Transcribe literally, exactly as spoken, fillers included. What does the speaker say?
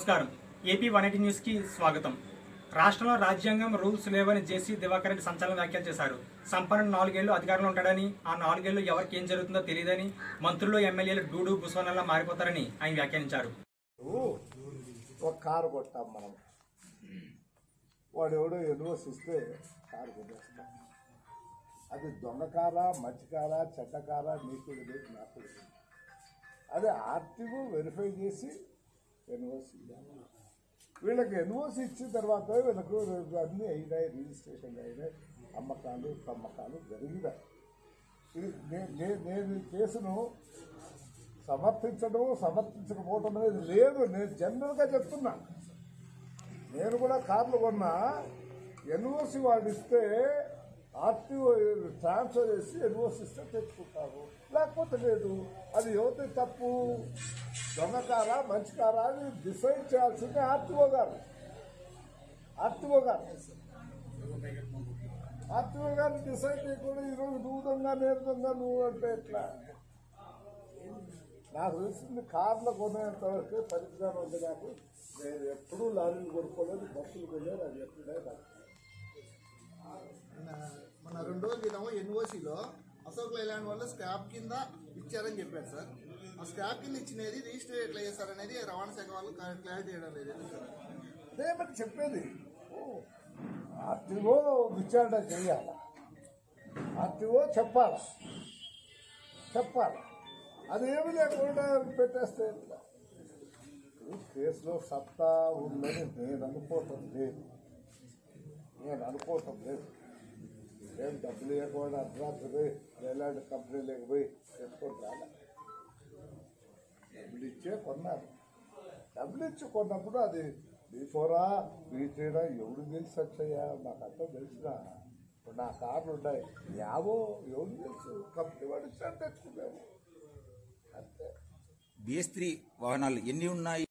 నమస్కారం AP one eighty news కి స్వాగతం। రాష్ట్రంలో రాజ్యాంగం రూల్స్ లేవని జేసీ దివాకర్ రెడ్డి సంచలన వ్యాఖ్యలు చేశారు। సంపన్నుడు నాలుగేళ్లు అధికారంలో ఉంటాడని, ఆ నాలుగేళ్లు ఎవరికి ఏం జరుగుతుందో తెలియదని, మంత్రులు ఎమ్మెల్యేలు డూడు బుస్వనల్లా మారిపోతారని ఆయన వ్యాఖ్యానించారు। ఒక కారు కొట్టాం మనం, వాడు ఎవడో ఎన్వోసిస్తే కారు కొట్టేస్తాం। అది దొంగ కారా, మంచి కారా, చెడ్డ కారా, నీకు లేదు నాకు లేదు। అదే ఆర్టీఓ వెరిఫై చేసి ఎన్ఓసి వీళ్ళకి ఎన్ఓసి ఇచ్చిన తర్వాత వీళ్ళకు అన్నీ అయినాయి, రిజిస్ట్రేషన్ అయినాయి, అమ్మకాలు తమ్మకాలు జరిగినాయి। నేను ఈ కేసును సమర్థించడం సమర్థించకపోవటం అనేది లేదు, నేను జనరల్గా చెప్తున్నా। నేను కూడా కార్లు కొన్నా, ఎన్ఓసి వాడు ఇస్తే ఆర్టీఓ ట్రాన్స్ఫర్ చేసి ఎన్ఓసి ఇస్తే తెచ్చుకుంటారు, లేకపోతే లేదు। అది ఎవరి తప్పు, దొంగ కారా మంచి కారా అని డిసైడ్ చేయాల్సిందే ఆర్టీఓ గారు ఆర్టీఓ గారు ఆర్టీఓ గారిని డిసైడ్ చేయకుండా ఈరోజు నువ్వు దొంగ నేను దొంగ నువ్వు అంటే ఎట్లా? నాకు తెలిసింది కార్లో కొనేంత వరకు పరిజ్ఞానం ఉంది, నాకు నేను ఎప్పుడూ లారీలు కొనుక్కోలేదు, బస్సులు కొనలేదు, అది ఎప్పుడే నాకు। మన రెండు రోజుల క్రితం ఎన్ఓసీలో అశోక్ లైలాండ్ వల్ల స్క్రాప్ కింద ఇచ్చారని చెప్పారు సార్। ఆ స్క్రాప్ కింద ఇచ్చినది రిజిస్టర్ ఎట్లా చేస్తారనేది రవాణా శాఖ వాళ్ళు క్లారిటీ చేయడం లేదు అదేమని చెప్పేది, ఆర్టీఓ విచారణ చేయాలి, ఆర్టీఓ చెప్పాలి చెప్పాలి అదేమి లేకుండా పెట్టేస్తే ఎట్లా? కేసులో సత్తా ఉందని నేను అనుకోవటం లేదు నేను అనుకోవటం లేదు ఏం డబ్బులు ఇవ్వకుండా అర్ధరాత్రి పోయి ఎలాంటి కంపెనీ లేకపోయి చేసుకొని రాలే, డబ్బులు ఇచ్చే కొన్నారు। డబ్బులు ఇచ్చి కొన్నప్పుడు అది బిఫోరా బీటీడా ఎవడు తెలుసు వచ్చాయా, నాకు అంతా తెలిసిన ఇప్పుడు నా కార్లు ఉన్నాయి, యావో ఎవరు తెలుసు, కంపెనీ వాడు ఇచ్చాడు తెచ్చుకున్నాము అంతే। బిఎస్ త్రీ వాహనాలు ఎన్ని ఉన్నాయి?